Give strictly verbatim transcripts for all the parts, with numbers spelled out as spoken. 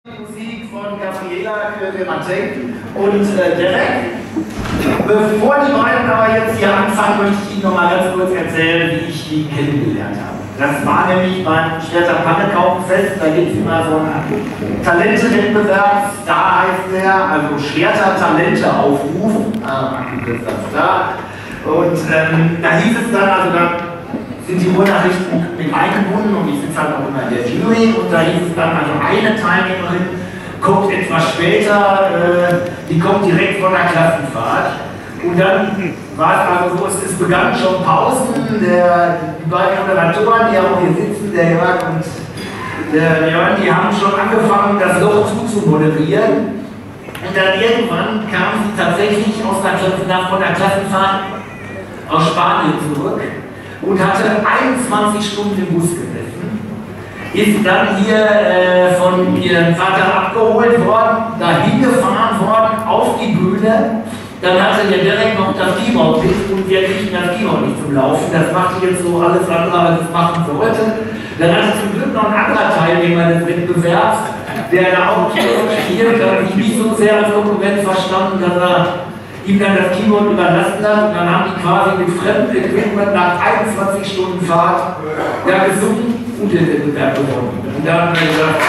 Musik von Gabriela Matek und äh, Derek. Bevor die beiden aber jetzt hier anfangen, möchte ich Ihnen noch mal ganz kurz erzählen, wie ich die kennengelernt habe. Das war nämlich beim Schwerter Pannekaufenfest, da gibt es immer so einen Talente-Wettbewerb, da heißt der, also Schwerter Talente aufrufen, ah, das da. Und ähm, da hieß es dann, also da sind die Ruhrnachrichten mit eingebunden und ich sitze halt auch immer in der Jury und da hieß es dann, also eine Teilnehmerin kommt etwas später, äh, die kommt direkt von der Klassenfahrt. Und dann war es also so, es, es begann schon Pausen, der, die beiden Moderatoren, die auch hier sitzen, der Jörg und der Jörn, die haben schon angefangen, das Loch zuzumoderieren. Und dann irgendwann kam sie tatsächlich aus der Klasse, nach, von der Klassenfahrt aus Spanien zurück und hatte einundzwanzig Stunden im Bus gesessen. Ist dann hier äh, von ihrem Vater abgeholt worden, dahin gefahren worden, auf die Bühne. Dann hatte der Derek noch das Keyboard mit und wir kriegten das Keyboard nicht zum Laufen. Das machte jetzt so alles andere, als es machen sollte. Dann hatte zum Glück noch ein anderer Teilnehmer des Wettbewerbs, der da auch Keyboard spielt, hat sich nicht so sehr als Dokument verstanden, dass er ihm dann das Keyboard überlassen hat. Und dann haben die quasi mit fremdem Equipment nach einundzwanzig Stunden Fahrt ja, gesungen und den Wettbewerb gewonnen. Und da haben wir gesagt,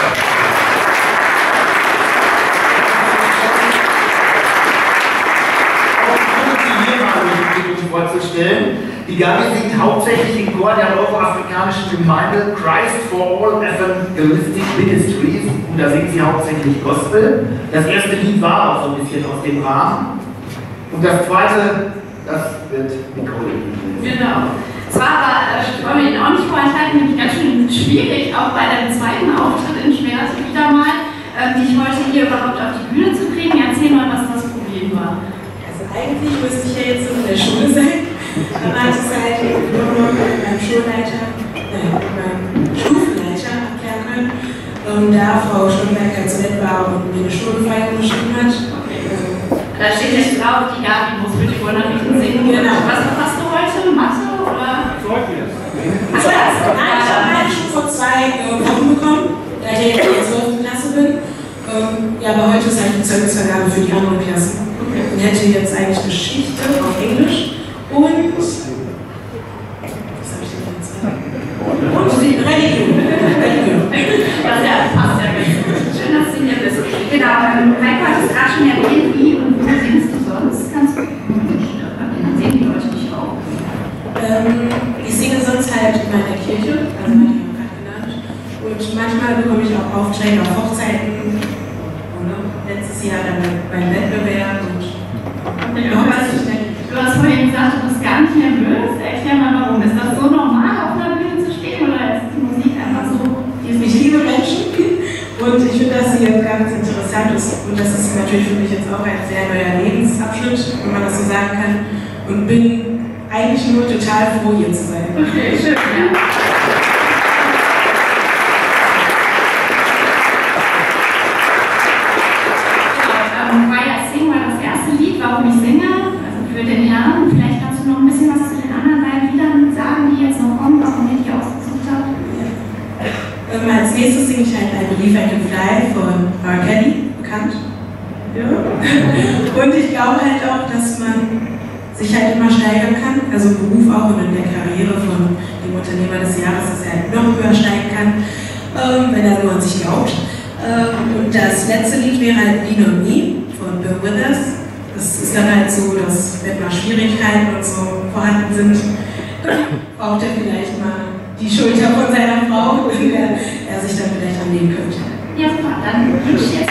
vorzustellen. Die Gabi singt hauptsächlich im Chor der euroafrikanischen Gemeinde Christ for All Evangelistic Ministries und da singt sie hauptsächlich Gospel. Das erste Lied war auch so ein bisschen aus dem Rahmen und das zweite, das wird Nicole. Genau. Zwar war, äh, wollen wir ihn auch nicht vorenthalten, nämlich ganz schön schwierig, auch bei dem zweiten Auftritt in Schwert wieder mal, äh, dich heute hier überhaupt auf die Bühne zu kriegen. Erzähl mal, was das Problem war. Eigentlich müsste ich ja jetzt in der Schule sein, aber hatte es halt nur noch mit meinem Schulleiter, äh, mit meinem Stufenleiter abklären können. Und da Frau Schönberg ganz nett war und mir eine Stundenfeier geschrieben hat. Okay. Ähm, da steht jetzt drauf, die Gabi muss für die Ruhrnachrichten singen. Genau. Was hast du heute? Mathe oder? Zeugnis. Achso, ja, nein, ich habe halt schon vor zwei äh, Wochen bekommen, da ich jetzt in der zwölften Klasse bin. Ähm, ja, aber heute ist halt die Zeugnisvergabe für die anderen Klassen. Ich hätte jetzt eigentlich Geschichte auf Englisch und was habe ich denn jetzt? Und die Religion. Religion. Das ja, passt ja ganz gut. Schön, dass du hier bist. Genau, ähm, Heiko hat es gerade schon erwähnt, wie und wo singst du sonst? Kannst du dann sehen die Leute dich auch. Ähm, ich singe sonst halt in meiner Kirche, also hatte ich auch gerade genannt. Und manchmal bekomme ich auch Aufträge auf Hochzeiten. Letztes Jahr dann beim Wettbewerb und ja, du, hast, du hast vorhin gesagt, du bist gar nicht nervös. Erklär mal warum. Ist das so normal, auf einer Bühne zu stehen oder ist die Musik einfach so? Ich liebe Menschen und ich finde, dass sie ganz interessant ist und das ist natürlich für mich jetzt auch ein sehr neuer Lebensabschnitt, wenn man das so sagen kann und bin eigentlich nur total froh, hier zu sein. Okay, schön. Ja. Warum ich singe, also für den Herrn. Vielleicht kannst du noch ein bisschen was zu den anderen beiden Liedern sagen, die jetzt noch kommen, warum ich die ausgesucht habe. Ja. Ähm, als nächstes singe ich halt I Believe I Can Fly von R. Kelly, bekannt. Ja. Und ich glaube halt auch, dass man sich halt immer steigern kann, also im Beruf auch und in der Karriere von dem Unternehmer des Jahres, dass er halt noch höher steigen kann, ähm, wenn er nur an sich glaubt. Ähm, und das letzte Lied wäre halt Lean on Me von Bill Withers. Es ist dann halt so, dass wenn mal Schwierigkeiten und so vorhanden sind, braucht er vielleicht mal die Schulter von seiner Frau, in der er sich dann vielleicht annehmen könnte. Ja, super. Dann wünsche ich jetzt